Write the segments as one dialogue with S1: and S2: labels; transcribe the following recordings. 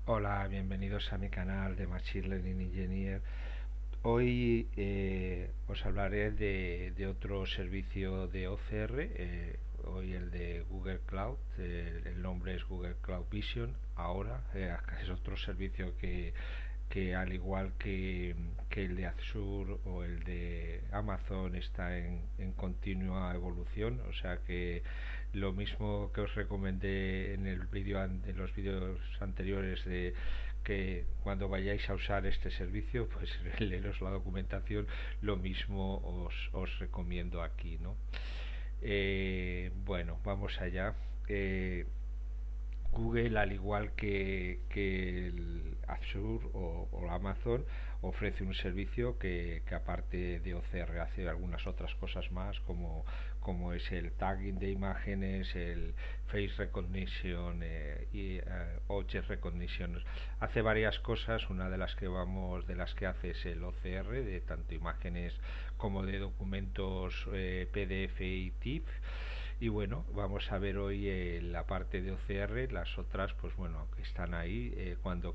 S1: Hola, bienvenidos a mi canal de Machine Learning Engineer. Hoy os hablaré de otro servicio de OCR, hoy el de Google Cloud. El nombre es Google Cloud Vision. Ahora es otro servicio que al igual que el de Azure o el de Amazon está en continua evolución, o sea que lo mismo que os recomendé en los vídeos anteriores, de que cuando vayáis a usar este servicio pues leeros la documentación, lo mismo os recomiendo aquí, ¿no? Bueno, vamos allá. eh, Google, al igual que el Azure o Amazon, ofrece un servicio que aparte de OCR hace algunas otras cosas más, como es el tagging de imágenes, el face recognition y object recognition. Hace varias cosas. Una de las que hace es el OCR, de tanto imágenes como de documentos PDF y TIFF. Y bueno, vamos a ver hoy la parte de OCR. Las otras, pues bueno, están ahí. Cuando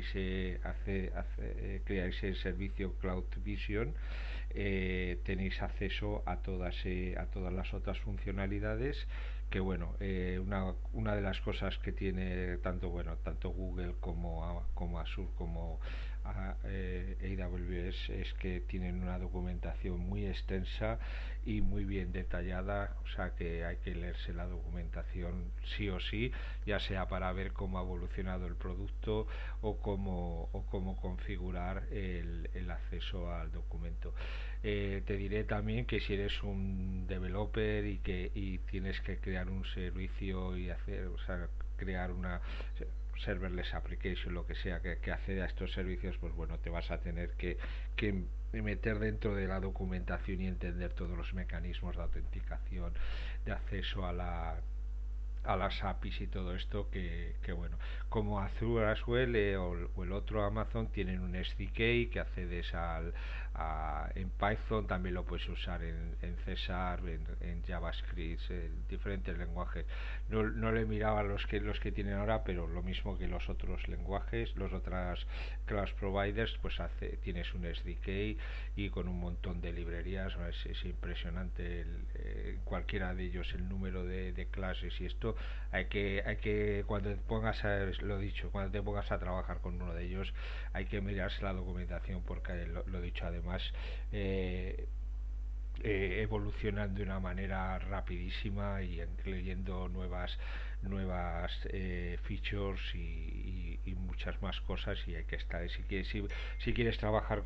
S1: creáis el servicio Cloud Vision, tenéis acceso a todas las otras funcionalidades. Que bueno, una de las cosas que tiene tanto Google como Azure como AWS, es que tienen una documentación muy extensa y muy bien detallada, o sea que hay que leerse la documentación sí o sí, ya sea para ver cómo ha evolucionado el producto o cómo configurar el acceso al documento. Te diré también que si eres un developer y tienes que crear un servicio y hacer, o sea, crear una serverless application, lo que sea, que acceda a estos servicios, pues bueno, te vas a tener que meter dentro de la documentación y entender todos los mecanismos de autenticación, de acceso a las APIs y todo esto, que bueno, como Azure as well, o el otro Amazon, tienen un SDK que accedes en Python. También lo puedes usar en César, en JavaScript, en diferentes lenguajes. No le miraba los que tienen ahora, pero lo mismo que los otros lenguajes, los otros cloud providers, pues tienes un SDK y con un montón de librerías. Es impresionante cualquiera de ellos el número de clases. Y esto cuando te pongas lo dicho, cuando te pongas a trabajar con uno de ellos, hay que mirarse la documentación, porque lo dicho, además eh, evolucionan de una manera rapidísima y incluyendo nuevas features y muchas más cosas. Y hay que estar, si quieres trabajar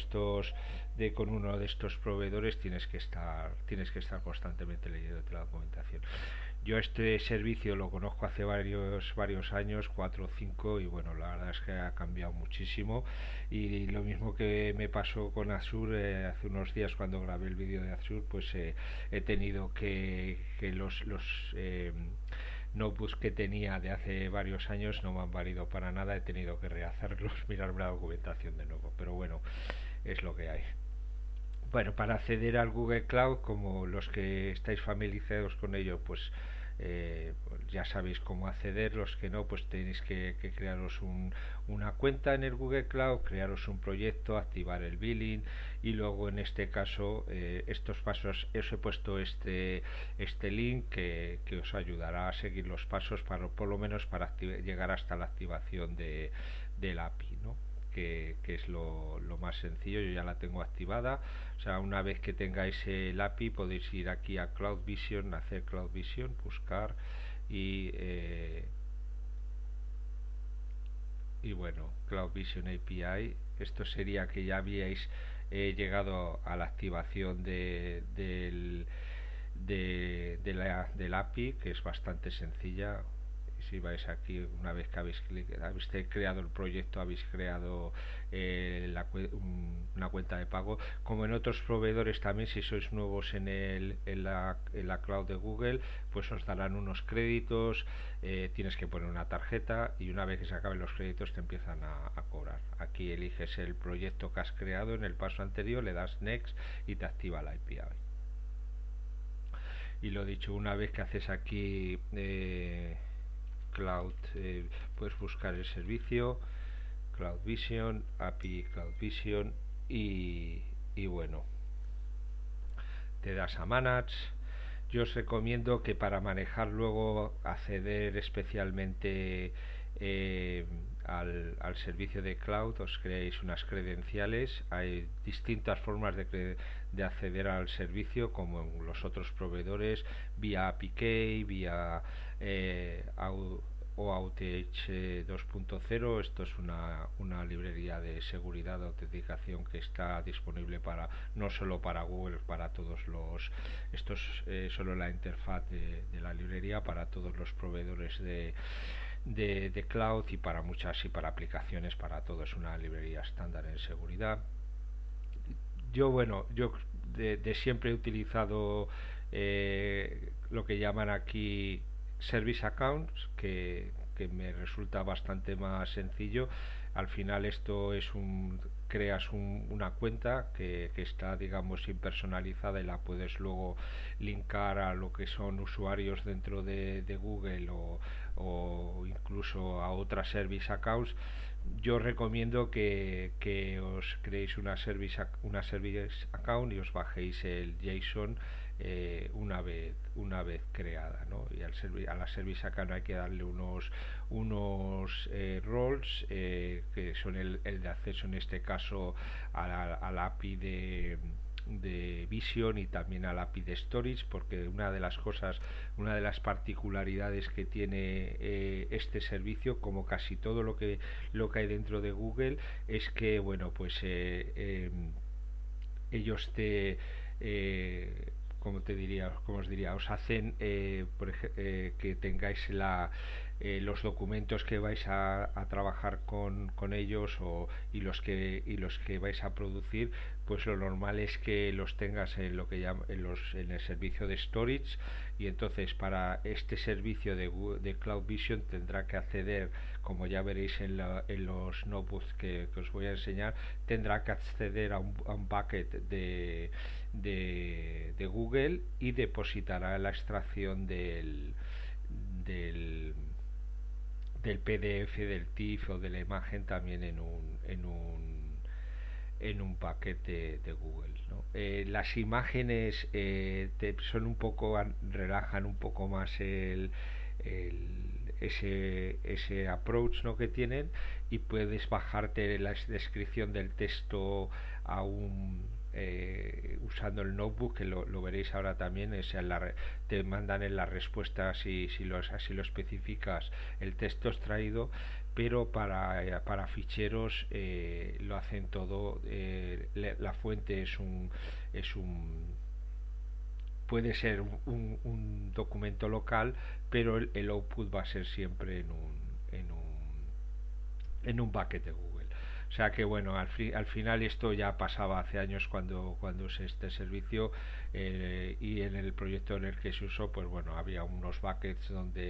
S1: con uno de estos proveedores, tienes que estar constantemente leyendo la documentación. Yo este servicio lo conozco hace varios años, 4 o 5, y bueno, la verdad es que ha cambiado muchísimo. Y lo mismo que me pasó con Azure, hace unos días cuando grabé el vídeo de Azure, pues he tenido que notebooks que tenía de hace varios años no me han valido para nada. He tenido que rehacerlos, mirarme la documentación de nuevo, pero bueno, es lo que hay. Bueno, para acceder al Google Cloud, como los que estáis familiarizados con ello, pues ya sabéis cómo acceder. Los que no, pues tenéis que crearos una cuenta en el Google Cloud, crearos un proyecto, activar el billing, y luego en este caso estos pasos, os he puesto este link que os ayudará a seguir los pasos, por lo menos para llegar hasta la activación del API, ¿no? Que es lo más sencillo. Yo ya la tengo activada. O sea, una vez que tengáis el API, podéis ir aquí a Cloud Vision, hacer Cloud Vision, buscar y bueno, Cloud Vision API. Esto sería que ya habíais llegado a la activación del API, que es bastante sencilla. Si vais aquí, una vez que habéis creado el proyecto, habéis creado una cuenta de pago. Como en otros proveedores también, si sois nuevos en la cloud de Google, pues os darán unos créditos. Tienes que poner una tarjeta y una vez que se acaben los créditos te empiezan a cobrar. Aquí eliges el proyecto que has creado en el paso anterior, le das next y te activa la API. Y lo dicho, una vez que haces aquí Cloud, puedes buscar el servicio Cloud Vision, API Cloud Vision y bueno, te das a Manage. Yo os recomiendo que para manejar luego, acceder especialmente al servicio de cloud, os creéis unas credenciales. Hay distintas formas de acceder al servicio, como en los otros proveedores, vía API, vía OAuth 2.0. Esto es una librería de seguridad de autenticación que está disponible para no solo para Google, para todos los. Esto es solo la interfaz de la librería para todos los proveedores de cloud y para muchas y para aplicaciones, para todo. Es una librería estándar en seguridad. Yo de siempre he utilizado lo que llaman aquí Service Accounts, que me resulta bastante más sencillo. Al final esto es creas una cuenta que está, digamos, impersonalizada, y la puedes luego linkar a lo que son usuarios dentro de Google, o incluso a otras service accounts. Yo recomiendo que os creéis una service account y os bajéis el JSON una vez creada, ¿no? Y a la service account hay que darle unos roles, que son el de acceso, en este caso al API de Vision, y también al API de Storage, porque una de las particularidades que tiene este servicio, como casi todo lo que hay dentro de Google, es que, bueno, pues ellos como os diría, os hacen que tengáis los documentos que vais a trabajar con ellos, y los que vais a producir, pues lo normal es que los tengas en lo que en el servicio de storage. Y entonces, para este servicio de Cloud Vision, tendrá que acceder, como ya veréis en los notebooks que os voy a enseñar, tendrá que acceder a un bucket de Google, y depositará la extracción del, del PDF, del TIFF o de la imagen, también en un bucket de Google, ¿no? Las imágenes son un poco, relajan un poco más ese approach, ¿no?, que tienen, y puedes bajarte la descripción del texto usando el notebook, que lo veréis ahora también. Te mandan en las respuestas, si así lo especificas, el texto extraído, pero para ficheros lo hacen todo. La fuente puede ser un documento local, pero el output va a ser siempre en un bucket de Google. O sea que, bueno, al final esto ya pasaba hace años cuando es este servicio, y en el proyecto en el que se usó, pues bueno, había unos buckets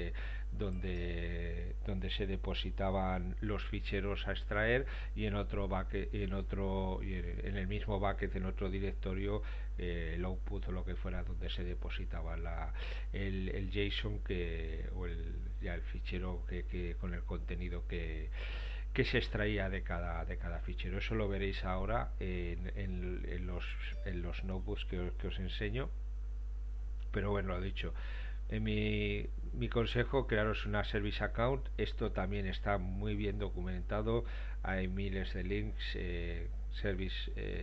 S1: donde se depositaban los ficheros a extraer, y en otro bucket, en el mismo bucket, en otro directorio, el output o lo que fuera, donde se depositaba el JSON, ya el fichero con el contenido que se extraía de cada fichero. Eso lo veréis ahora en los notebooks que os enseño. Pero bueno, lo dicho, mi consejo: crearos una service account. Esto también está muy bien documentado, hay miles de links, service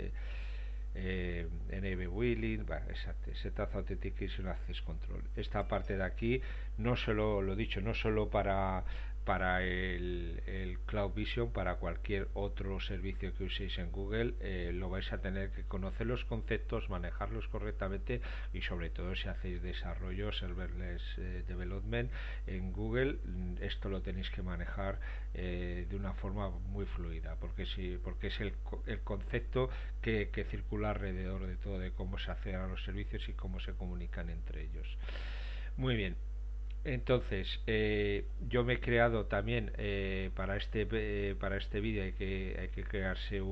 S1: enable wheeling, Setup Authentication Access Control. Esta parte de aquí, no solo lo dicho, no solo para el Cloud Vision, para cualquier otro servicio que uséis en Google, lo vais a tener que conocer los conceptos, manejarlos correctamente, y sobre todo si hacéis desarrollo, serverless development en Google, esto lo tenéis que manejar de una forma muy fluida, porque es el concepto que circula alrededor de todo, de cómo se acceden a los servicios y cómo se comunican entre ellos. Muy bien. Entonces, yo me he creado también, para este vídeo hay que crearse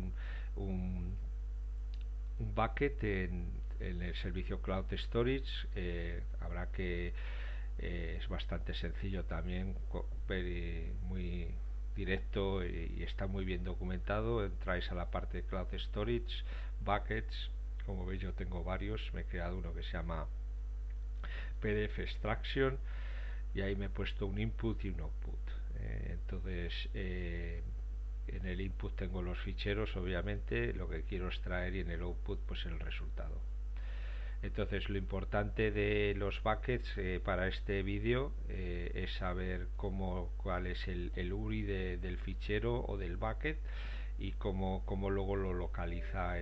S1: un bucket en el servicio Cloud Storage. Habrá que Es bastante sencillo también, muy directo, y está muy bien documentado. Entráis a la parte de Cloud Storage, Buckets. Como veis, yo tengo varios. Me he creado uno que se llama PDF Extraction, y ahí me he puesto un input y un output. Entonces, en el input tengo los ficheros, obviamente, lo que quiero extraer, y en el output pues el resultado. Entonces, lo importante de los buckets para este vídeo es saber cuál es el URI del fichero o del bucket, y cómo luego lo localiza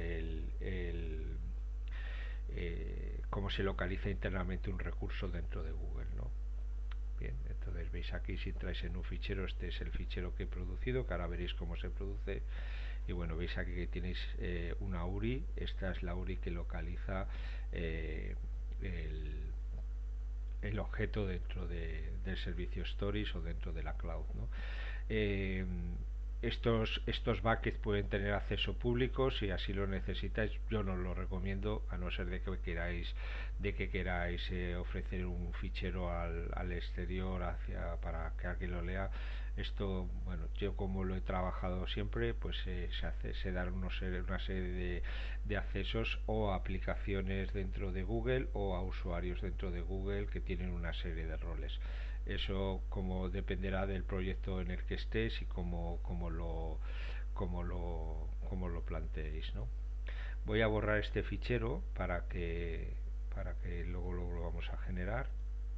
S1: cómo se localiza internamente un recurso dentro de Google, ¿no? Bien, entonces veis aquí, si entráis en un fichero, este es el fichero que he producido, que ahora veréis cómo se produce. Y bueno, veis aquí que tenéis una URI. Esta es la URI que localiza eh, el objeto dentro del servicio Stories o dentro de la cloud, ¿no? Eh, estos buckets pueden tener acceso público si así lo necesitáis. Yo no lo recomiendo, a no ser de que queráis ofrecer un fichero al exterior para que alguien lo lea. Esto, bueno, yo como lo he trabajado siempre, pues se dan una serie de accesos o a aplicaciones dentro de Google o a usuarios dentro de Google que tienen una serie de roles. Eso como dependerá del proyecto en el que estés y cómo lo planteéis, ¿no? Voy a borrar este fichero para que luego lo vamos a generar.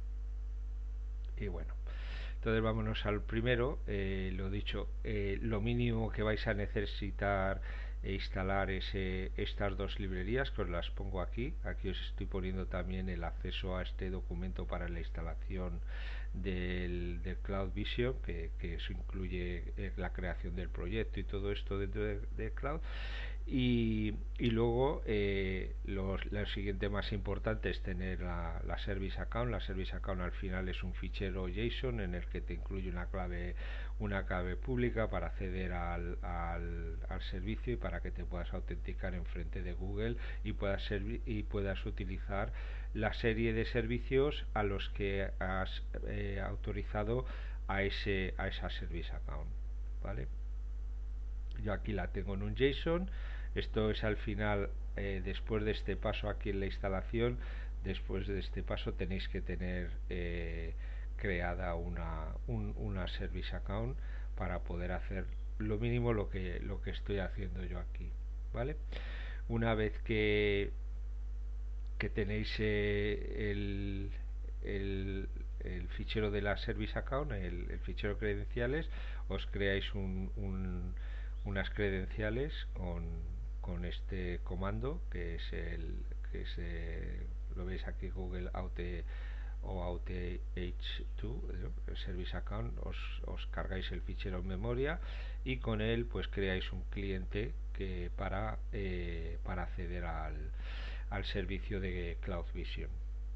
S1: Y bueno, entonces vámonos al primero. Lo dicho, lo mínimo que vais a necesitar instalar es estas dos librerías, que os las pongo aquí. Aquí os estoy poniendo también el acceso a este documento para la instalación del Cloud Vision, que eso incluye la creación del proyecto y todo esto dentro de Cloud. Y luego lo siguiente más importante es tener la Service Account. La Service Account al final es un fichero JSON en el que te incluye una clave pública para acceder al servicio, y para que te puedas autenticar en frente de Google y puedas utilizar la serie de servicios a los que has autorizado a esa Service Account, ¿vale? Yo aquí la tengo en un JSON. Esto es al final, después de este paso aquí en la instalación. Después de este paso tenéis que tener creada una Service Account para poder hacer lo mínimo lo que estoy haciendo yo aquí, ¿vale? Una vez que tenéis el fichero de la Service Account, el fichero credenciales, os creáis unas credenciales con este comando, lo veis aquí, Google o Auth2, Service Account. Os cargáis el fichero en memoria, y con él pues creáis un cliente para acceder al servicio de Cloud Vision.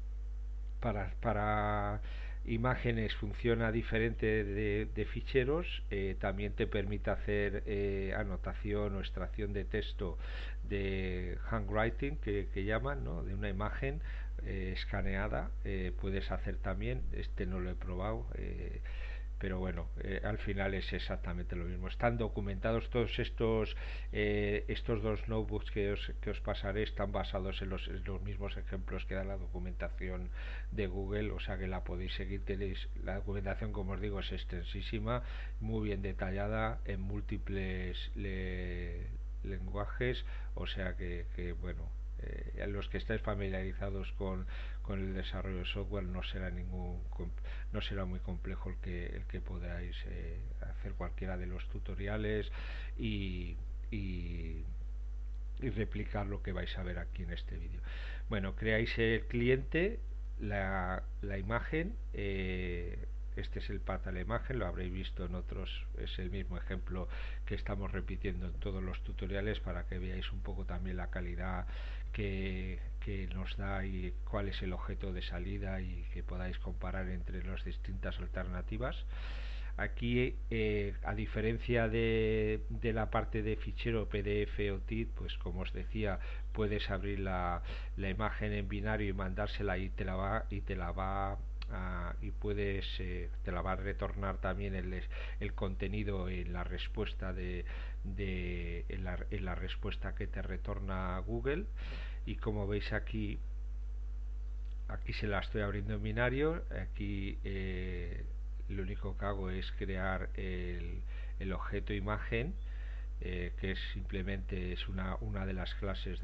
S1: Para imágenes funciona diferente de ficheros. También te permite hacer anotación o extracción de texto de handwriting, que llaman, ¿no? De una imagen escaneada. Puedes hacer también, este no lo he probado, pero bueno, al final es exactamente lo mismo. Están documentados todos estos dos notebooks que os pasaré. Están basados en los mismos ejemplos que da la documentación de Google, o sea que la podéis seguir. Tenéis la documentación, como os digo, es extensísima, muy bien detallada en múltiples lenguajes, o sea que bueno, a los que estáis familiarizados con el desarrollo de software no será muy complejo el que podáis hacer cualquiera de los tutoriales y replicar lo que vais a ver aquí en este vídeo. Bueno, creáis el cliente, la imagen. Este es el path a la imagen, lo habréis visto en otros, es el mismo ejemplo que estamos repitiendo en todos los tutoriales, para que veáis un poco también la calidad que nos da y cuál es el objeto de salida, y que podáis comparar entre las distintas alternativas. Aquí, a diferencia de la parte de fichero PDF o TIFF, pues como os decía, puedes abrir la imagen en binario y mandársela, y te la va y puedes te la va a retornar también el contenido en la respuesta en la respuesta que te retorna Google. Y como veis aquí se la estoy abriendo en binario. Aquí lo único que hago es crear el objeto imagen, que es simplemente es una de las clases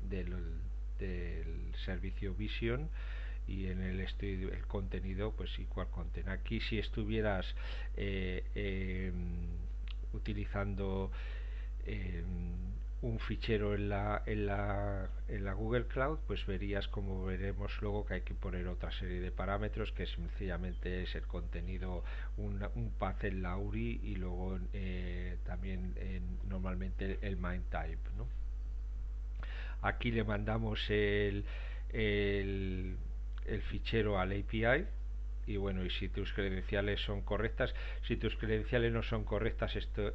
S1: del servicio Vision, y en el contenido pues igual content. Aquí si estuvieras utilizando un fichero en la Google Cloud, pues verías, como veremos luego, que hay que poner otra serie de parámetros, que sencillamente es el contenido, un path en la URI, y luego también normalmente el main type, ¿no? Aquí le mandamos el fichero al API, y bueno, y si tus credenciales son correctas. Si tus credenciales no son correctas,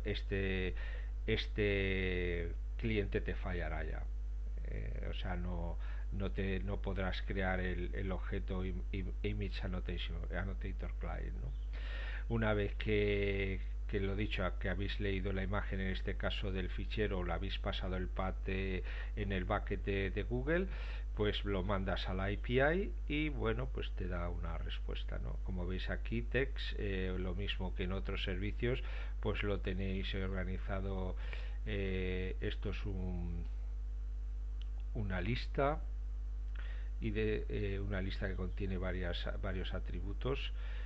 S1: este cliente te fallará ya. O sea, no podrás crear el objeto image annotator client, ¿no? Una vez que lo dicho, que habéis leído la imagen, en este caso del fichero, o le habéis pasado el path en el bucket de Google, pues lo mandas a la API y bueno, pues te da una respuesta, ¿no? Como veis aquí, text, lo mismo que en otros servicios, pues lo tenéis organizado. Esto es una lista, y una lista que contiene varios atributos,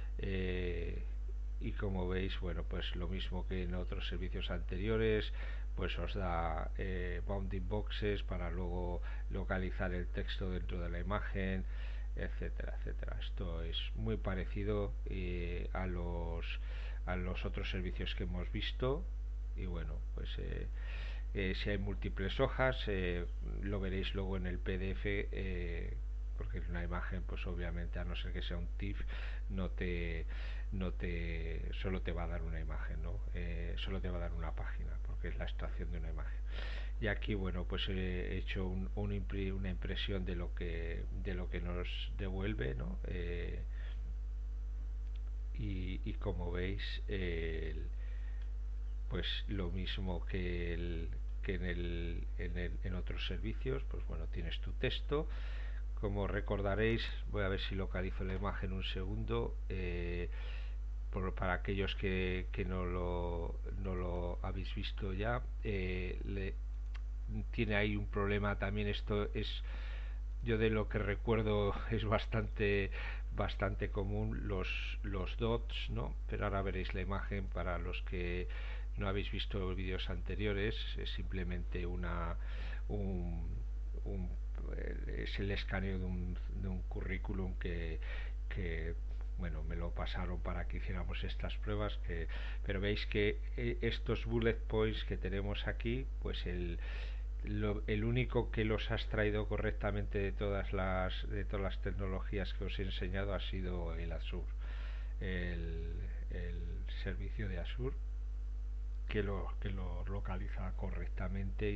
S1: y como veis, bueno, pues lo mismo que en otros servicios anteriores, pues os da bounding boxes para luego localizar el texto dentro de la imagen, etcétera, etcétera. Esto es muy parecido a los otros servicios que hemos visto. Y bueno, pues si hay múltiples hojas, lo veréis luego en el PDF, porque es una imagen, pues obviamente, a no ser que sea un TIFF, solo te va a dar una imagen, ¿no? Solo te va a dar una página, porque es la extracción de una imagen. Y aquí, bueno, pues he hecho una impresión de lo que nos devuelve, ¿no? Y como veis, pues lo mismo que en otros servicios, pues bueno, tienes tu texto. Como recordaréis, voy a ver si localizo la imagen un segundo, para aquellos que no lo habéis visto ya. Tiene ahí un problema también. Esto es, yo de lo que recuerdo, es bastante común los dots, ¿no? Pero ahora veréis la imagen. Para los que no habéis visto los vídeos anteriores, es simplemente es el escaneo de un currículum que bueno, me lo pasaron para que hiciéramos estas pruebas, pero veis que estos bullet points que tenemos aquí, pues el único que los has traído correctamente de todas las tecnologías que os he enseñado ha sido el Azure, el servicio de Azure, que lo localiza correctamente,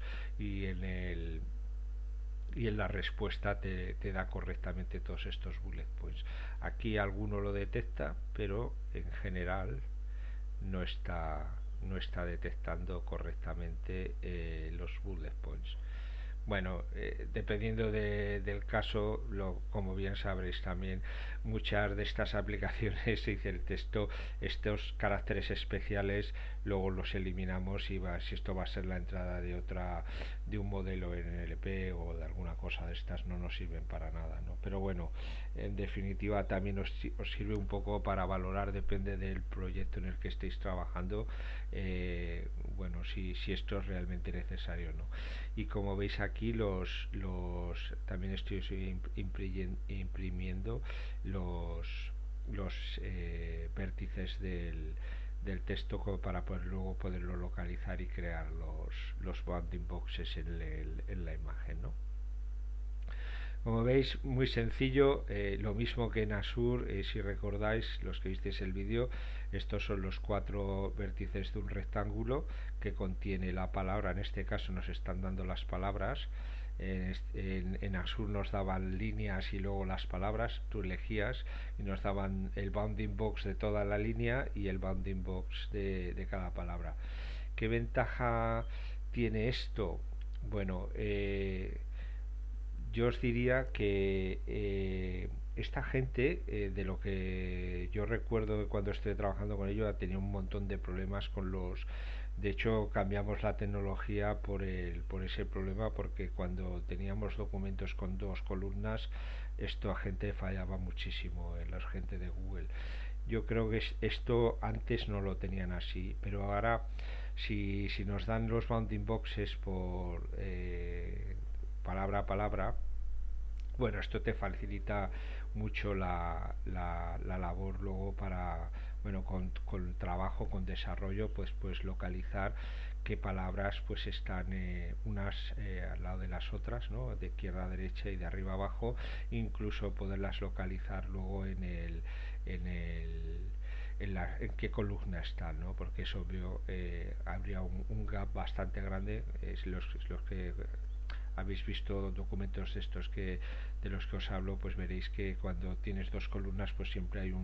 S1: y en la respuesta te da correctamente todos estos bullet points. Aquí alguno lo detecta, pero en general no está detectando correctamente los bullet points. Bueno, dependiendo del caso, como bien sabréis también, muchas de estas aplicaciones, dice el texto, estos caracteres especiales, luego los eliminamos, y si esto va a ser la entrada de un modelo NLP o de alguna cosa de estas, no nos sirven para nada, ¿no? Pero bueno, en definitiva también os sirve un poco para valorar, depende del proyecto en el que estéis trabajando, bueno, si esto es realmente necesario, ¿no? Y como veis aquí, también estoy imprimiendo los vértices del texto, para luego poderlo localizar y crear los bounding boxes en la imagen, ¿no? Como veis, muy sencillo, lo mismo que en Azure. Si recordáis, los que visteis el vídeo, estos son los 4 vértices de un rectángulo que contiene la palabra. En este caso nos están dando las palabras, En Asur nos daban líneas y luego las palabras, tú elegías y nos daban el bounding box de toda la línea y el bounding box de cada palabra. ¿Qué ventaja tiene esto? Bueno, yo os diría que esta gente, de lo que yo recuerdo de cuando estoy trabajando con ellos, ha tenido un montón de problemas con los... De hecho, cambiamos la tecnología por ese problema, porque cuando teníamos documentos con dos columnas, esto a gente fallaba muchísimo, en la gente de Google. Yo creo que esto antes no lo tenían así, pero ahora si nos dan los bounding boxes por palabra a palabra, bueno, esto te facilita mucho la labor luego para, bueno, con trabajo, con desarrollo, pues localizar qué palabras pues están unas al lado de las otras, ¿no? De izquierda a derecha y de arriba a abajo, incluso poderlas localizar luego en qué columna están, ¿no? Porque es obvio, habría un gap bastante grande, los que habéis visto documentos de estos de los que os hablo, pues veréis que cuando tienes dos columnas pues siempre hay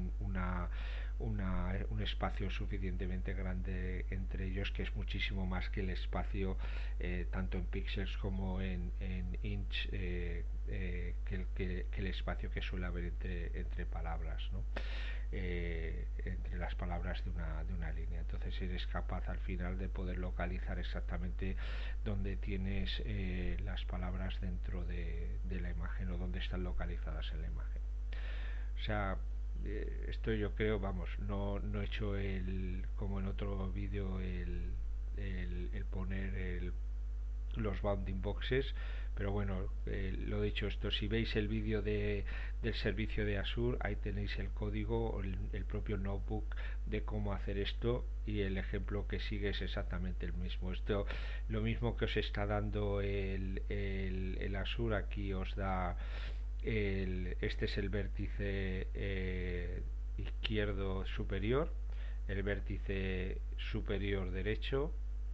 S1: un espacio suficientemente grande entre ellos, que es muchísimo más que el espacio tanto en píxeles como en inch, que el espacio que suele haber entre palabras, ¿no? Entre las palabras de una línea. Entonces eres capaz al final de poder localizar exactamente dónde tienes las palabras dentro de la imagen, o dónde están localizadas en la imagen. O sea, esto yo creo, vamos, no he hecho como en otro vídeo el poner los bounding boxes, pero bueno, lo dicho, esto, si veis el vídeo del servicio de Azure, ahí tenéis el código, el propio notebook de cómo hacer esto, y el ejemplo que sigue es exactamente el mismo. Esto, lo mismo que os está dando el Azure, aquí os da este es el vértice izquierdo superior, el vértice superior derecho.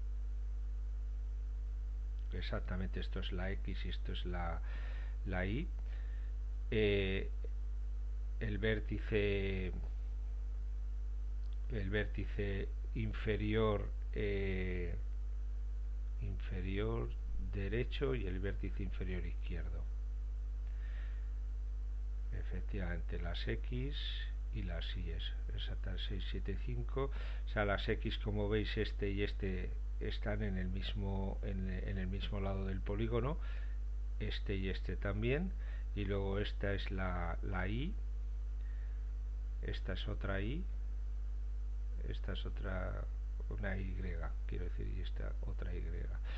S1: Exactamente, esto es la X y esto es la Y. Eh, el vértice inferior inferior derecho y el vértice inferior izquierdo. Efectivamente, las X y las Y es exacta 6, 7, 5. O sea, las X, como veis, este y este están en el mismo lado del polígono, este y este también, y luego esta es la Y, esta es otra Y, esta es una Y, quiero decir, y esta otra Y.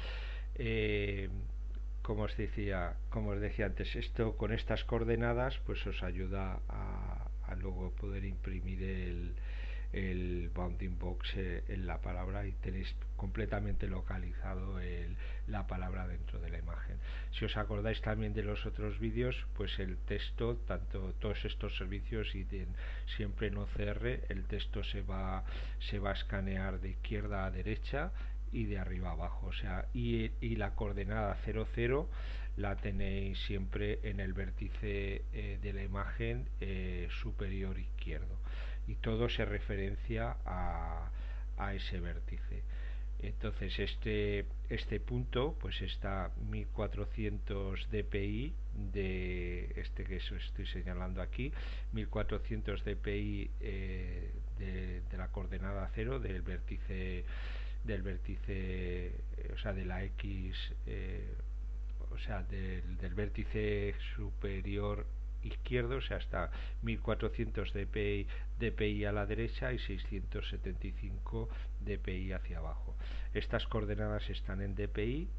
S1: Como os decía antes, esto con estas coordenadas pues os ayuda a luego poder imprimir el bounding box en la palabra, y tenéis completamente localizado la palabra dentro de la imagen. Si os acordáis también de los otros vídeos, pues el texto, tanto todos estos servicios y siempre en OCR, el texto se va a escanear de izquierda a derecha y de arriba a abajo, o sea, y la coordenada 00 la tenéis siempre en el vértice de la imagen superior izquierdo, y todo se referencia a ese vértice. Entonces este punto pues está 1400 dpi de este que estoy señalando aquí, 1400 dpi de la coordenada 0 del vértice, o sea, de la X, o sea, del vértice superior izquierdo, o sea, hasta 1400 dpi a la derecha y 675 dpi hacia abajo. Estas coordenadas están en dpi,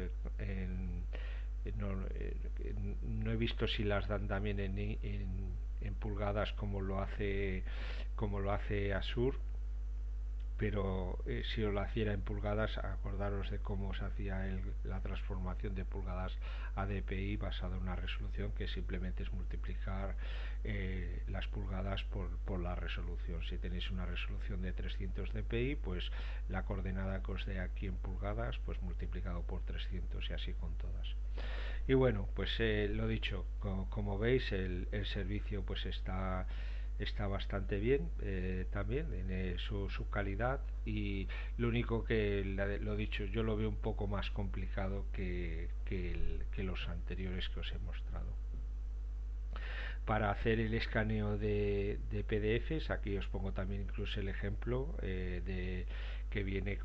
S1: no he visto si las dan también en pulgadas como lo hace Azure, pero si os lo hiciera en pulgadas, acordaros de cómo se hacía la transformación de pulgadas a dpi basada en una resolución que simplemente es multiplicar las pulgadas por la resolución. Si tenéis una resolución de 300 dpi, pues la coordenada que os dé aquí en pulgadas pues multiplicado por 300, y así con todas. Y bueno, pues lo dicho, como veis el servicio pues está bastante bien también en su calidad, y lo único que lo dicho, yo lo veo un poco más complicado que los anteriores que os he mostrado. Para hacer el escaneo de PDFs, aquí os pongo también incluso el ejemplo que viene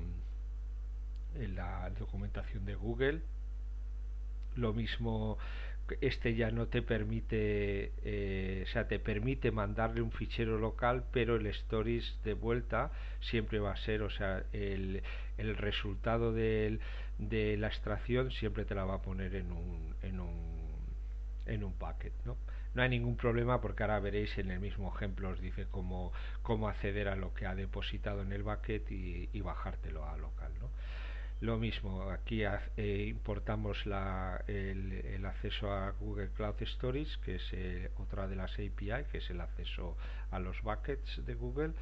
S1: en la documentación de Google. Lo mismo, este ya no te permite, o sea, te permite mandarle un fichero local, pero el stories de vuelta siempre va a ser, o sea, el resultado de la extracción siempre te la va a poner en un bucket, ¿no? No hay ningún problema, porque ahora veréis en el mismo ejemplo os dice cómo acceder a lo que ha depositado en el bucket y bajártelo a local, ¿no? Lo mismo, aquí importamos el acceso a Google Cloud Storage, que es otra de las API, que es el acceso a los buckets de Google.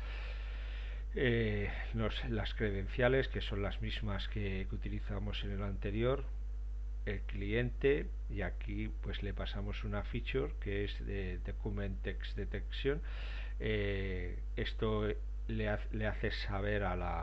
S1: Las credenciales, que son las mismas que utilizamos en el anterior, el cliente, y aquí pues le pasamos una feature que es de Document Text Detection. Esto le hace saber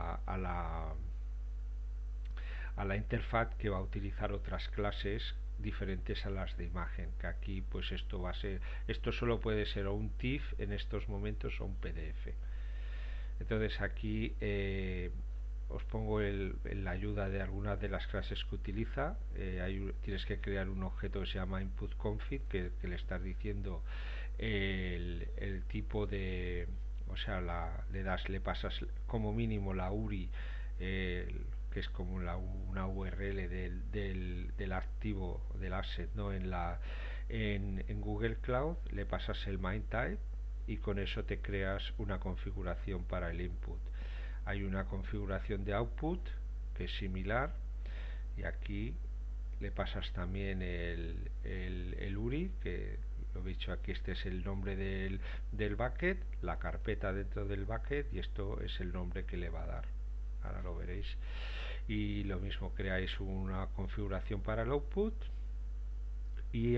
S1: a la interfaz que va a utilizar otras clases diferentes a las de imagen, que aquí pues esto solo puede ser o un TIFF en estos momentos o un PDF. Entonces aquí os pongo la ayuda de algunas de las clases que utiliza. Tienes que crear un objeto que se llama input config, que le estás diciendo el tipo de, o sea, le pasas como mínimo la URI, que es como una URL del archivo, del asset, ¿no? En Google Cloud le pasas el main type, y con eso te creas una configuración para el input. Hay una configuración de output que es similar, y aquí le pasas también el URI, que lo he dicho aquí, este es el nombre del bucket, la carpeta dentro del bucket, y esto es el nombre que le va a dar. Ahora lo veréis. Y lo mismo, creáis una configuración para el output, y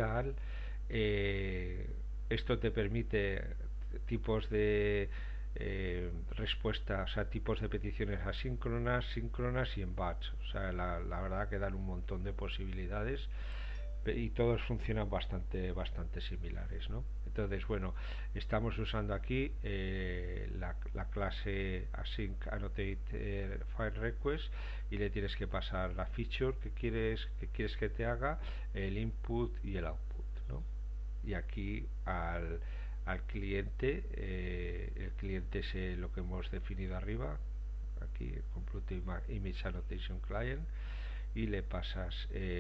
S1: esto te permite tipos de respuesta, o sea, tipos de peticiones asíncronas, síncronas y en batch. O sea, la verdad que dan un montón de posibilidades, y todos funcionan bastante similares, ¿no? Entonces, bueno, estamos usando aquí la clase async annotate file request, y le tienes que pasar la feature que quieres que te haga, el input y el output, ¿no? Y aquí al cliente, el cliente es lo que hemos definido arriba, aquí Compute Image Annotation Client, y le pasas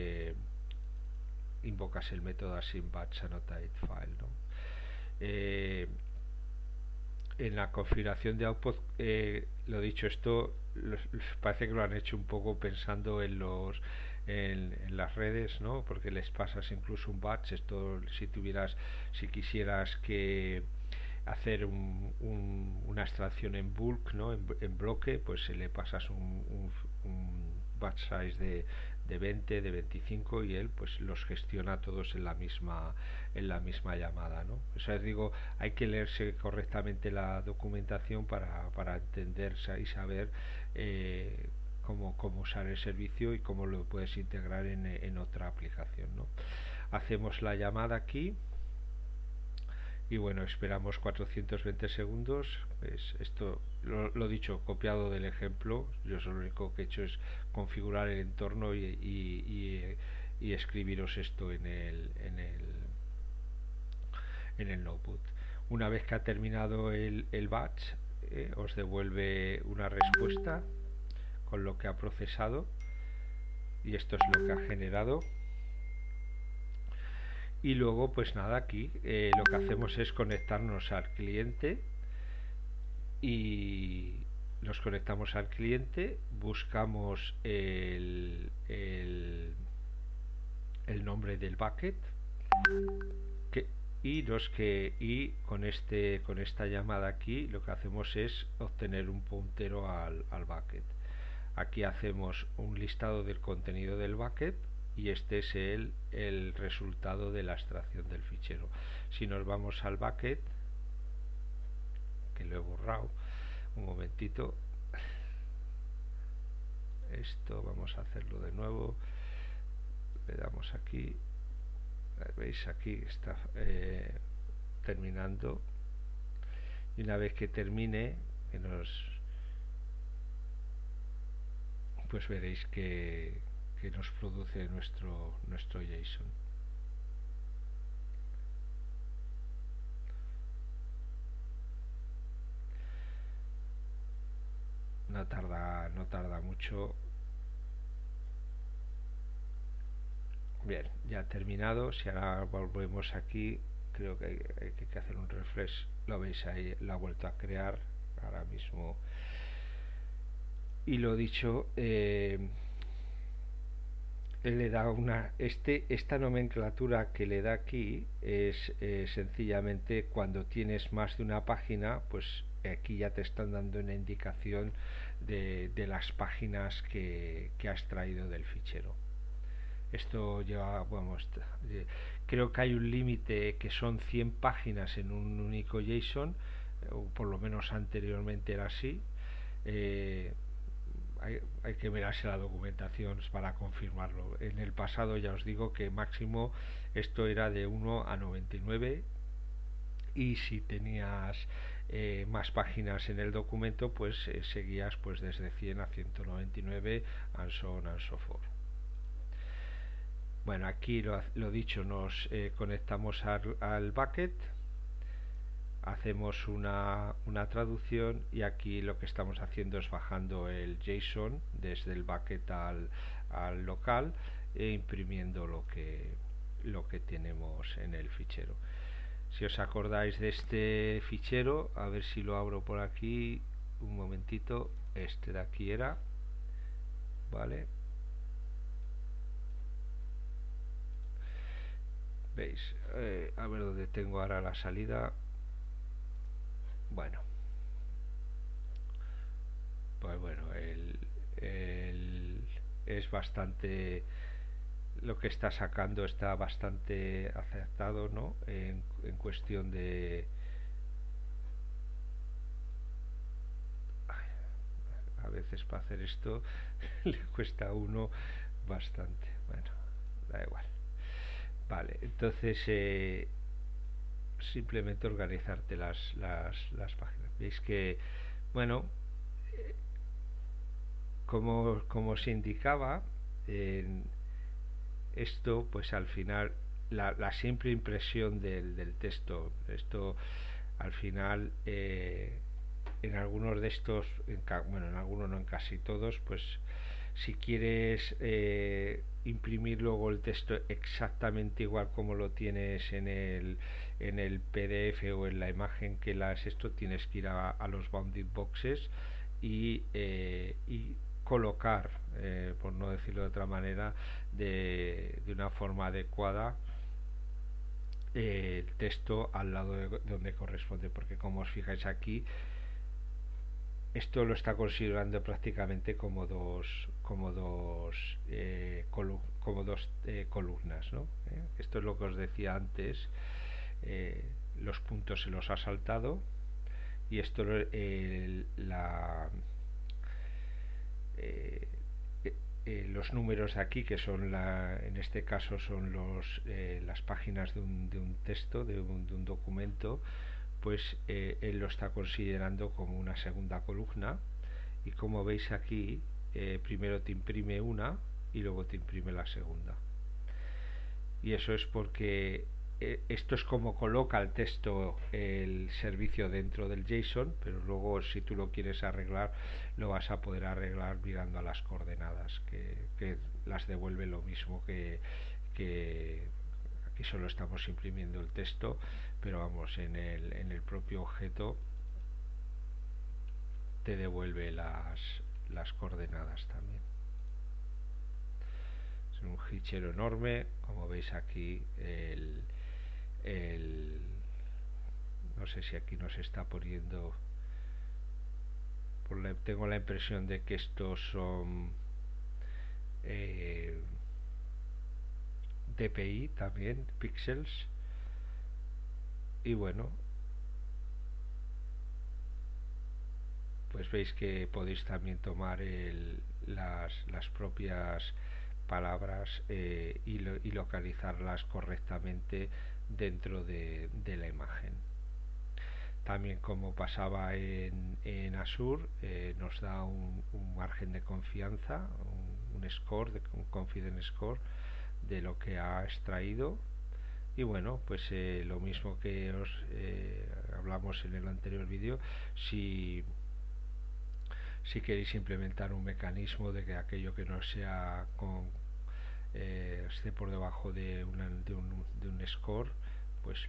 S1: invocas el método async batch annotate file, ¿no? En la configuración de output, lo dicho, esto parece que lo han hecho un poco pensando en las redes, ¿no? Porque les pasas incluso un batch. Esto, si quisieras que hacer una extracción en bulk, ¿no? En bloque, pues le pasas un batch size de 20, de 25, y él pues los gestiona todos en la misma llamada, ¿no? O sea, digo, hay que leerse correctamente la documentación para entenderse y saber cómo usar el servicio y cómo lo puedes integrar en otra aplicación, ¿no? Hacemos la llamada aquí, y bueno, esperamos 420 segundos. Esto lo dicho, copiado del ejemplo. Yo lo único que he hecho es configurar el entorno y escribiros esto en el notebook. Una vez que ha terminado el batch, os devuelve una respuesta con lo que ha procesado, y esto es lo que ha generado. Y luego pues nada, aquí lo que hacemos es conectarnos al cliente, y nos conectamos al cliente, buscamos el nombre del bucket, y con esta llamada aquí lo que hacemos es obtener un puntero al bucket. Aquí hacemos un listado del contenido del bucket, y este es el resultado de la extracción del fichero. Si nos vamos al bucket, que lo he borrado, un momentito, esto vamos a hacerlo de nuevo, le damos aquí, veis aquí está terminando, y una vez que termine, pues veréis que nos produce nuestro JSON. No tarda mucho. Bien, ya ha terminado. Si ahora volvemos aquí, creo que hay que hacer un refresh. Lo veis ahí, lo ha vuelto a crear ahora mismo. Y lo dicho, él le da esta nomenclatura que le da aquí es sencillamente cuando tienes más de una página, pues aquí ya te están dando una indicación de las páginas que has traído del fichero. Esto lleva, creo que hay un límite que son 100 páginas en un único JSON, o por lo menos anteriormente era así. Hay que mirarse la documentación para confirmarlo. En el pasado ya os digo que máximo esto era de 1 a 99, y si tenías más páginas en el documento, pues seguías pues desde 100 a 199, and so on and so forth. Bueno, aquí lo dicho, nos conectamos al bucket, hacemos una traducción, y aquí lo que estamos haciendo es bajando el JSON desde el bucket al local e imprimiendo lo que tenemos en el fichero. Si os acordáis de este fichero, a ver si lo abro por aquí, un momentito, este de aquí era, vale, veis, a ver dónde tengo ahora la salida. Bueno, pues bueno, es bastante, lo que está sacando está bastante acertado, ¿no? En cuestión de, a veces para hacer esto le cuesta a uno bastante. Bueno, da igual. Vale, entonces simplemente organizarte las páginas. Veis que, bueno, como se indicaba en esto, pues al final la simple impresión del texto, esto al final en algunos de estos, bueno, en algunos no, en casi todos, pues si quieres imprimir luego el texto exactamente igual como lo tienes en el PDF o en la imagen que esto, tienes que ir a los bounded boxes y colocar, por no decirlo de otra manera, de una forma adecuada el texto al lado de donde corresponde, porque como os fijáis aquí, esto lo está considerando prácticamente como dos columnas, ¿no? Esto es lo que os decía antes, los puntos se los ha saltado, y esto los números de aquí, que son en este caso son las páginas de un texto, de un documento, pues él lo está considerando como una segunda columna, y como veis aquí, primero te imprime una y luego te imprime la segunda, y eso es porque esto es como coloca el texto el servicio dentro del JSON, pero luego si tú lo quieres arreglar, lo vas a poder arreglar mirando a las coordenadas, que las devuelve lo mismo que aquí solo estamos imprimiendo el texto, pero vamos, en el propio objeto te devuelve las coordenadas también. Es un fichero enorme, como veis aquí, no sé si aquí nos está poniendo, tengo la impresión de que estos son DPI también, píxeles. Y bueno, pues veis que podéis también tomar las propias palabras y localizarlas correctamente dentro de la imagen. También, como pasaba en Azure, nos da un margen de confianza, un score, un confidence score de lo que ha extraído. Y bueno, pues lo mismo que os hablamos en el anterior vídeo, si queréis implementar un mecanismo de que aquello que no sea esté por debajo de un score, pues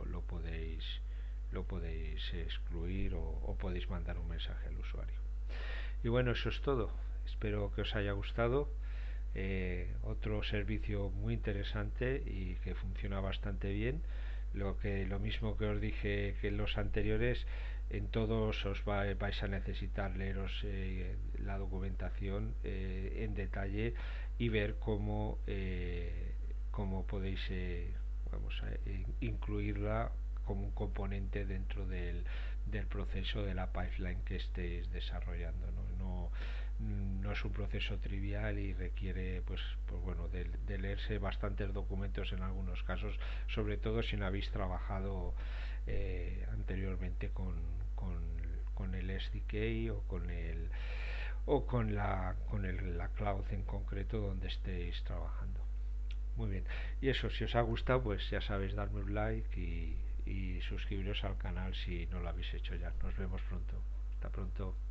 S1: lo podéis excluir o podéis mandar un mensaje al usuario. Y bueno, eso es todo. Espero que os haya gustado. Otro servicio muy interesante y que funciona bastante bien. Lo mismo que os dije que en los anteriores, en todos vais a necesitar leeros la documentación en detalle y ver cómo podéis incluirla como un componente dentro del proceso de la pipeline que estéis desarrollando. No es un proceso trivial y requiere pues bueno, de leerse bastantes documentos en algunos casos, sobre todo si no habéis trabajado anteriormente con el SDK o con la cloud en concreto donde estéis trabajando. Muy bien, y eso, si os ha gustado, pues ya sabéis, darme un like y suscribiros al canal si no lo habéis hecho ya. Nos vemos pronto. Hasta pronto.